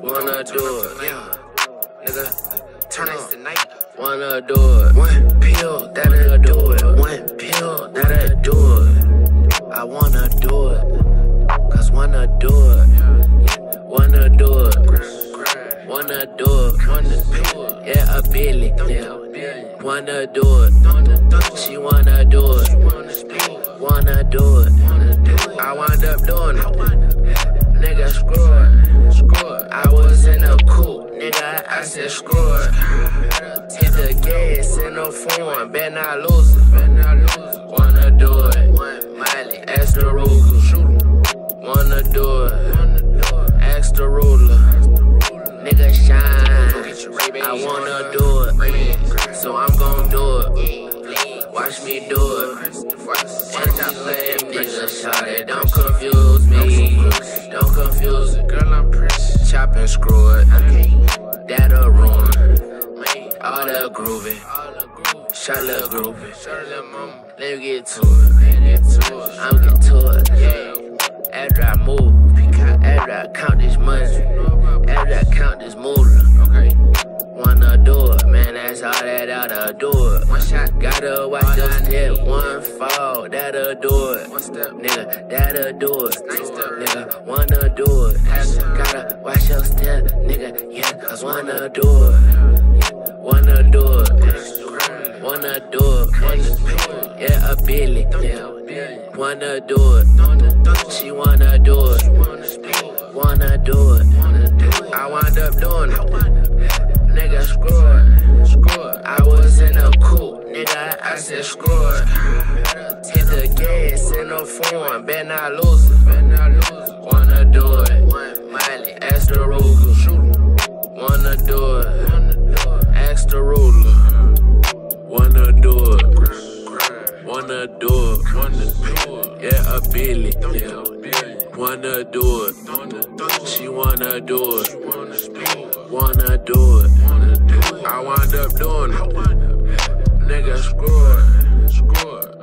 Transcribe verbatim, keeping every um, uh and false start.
wanna do it. Yeah, nigga, turn on the night. Wanna do it. One pill, that'll do it. One pill, that'll do it. I wanna do it, cause wanna do it. Wanna do it, wanna do it. Wanna do it. Yeah, a Billy, yeah. Wanna do it. She wanna do it. Wanna do it. I wound up doing it. Nigga, screw it. Screw it. I was in a coupe, nigga. I said screw it. Hit the gas in the phone, bet not lose it. Wanna do it. Miley, ask the Ruger. Wanna do it. Ask the ruler. Nigga shine. I wanna do it. So I'm gon' do it. Watch me do it. And I play nigga, shot it. Don't confuse me. Don't confuse it. Girl, I'm pressed. Chop and screw it. That'll ruin. All the groovy. Shot little groovy. Let me get to it. I'm get to it. After I move, after I count this money, after I count this moolah. Wanna do it, man, that's all that oughta do it. One shot, gotta watch your step, one fall, that'll do it. Nigga, that'll do it. Nigga, wanna do it. Gotta watch your step, nigga, yeah, cause wanna do it. Wanna do it. Wanna do it. Wanna, yeah, a Billy, yeah. Wanna do it. She wanna do it. Wanna do it. I wound up doing it. Nigga, screw it. Screw it. I was in a coupe, nigga. I said screw it. Hit the gas in the phone, bet not lose it. Wanna do it. Miley, ask the Ruger. Wanna do it. Ask the ruler. Wanna do it. Wanna do it. Wanna do it. Yeah, a Billy. Yeah. Wanna do it. She wanna do it. Wanna do it. I wound up doing it. Nigga, screw it. Screw it.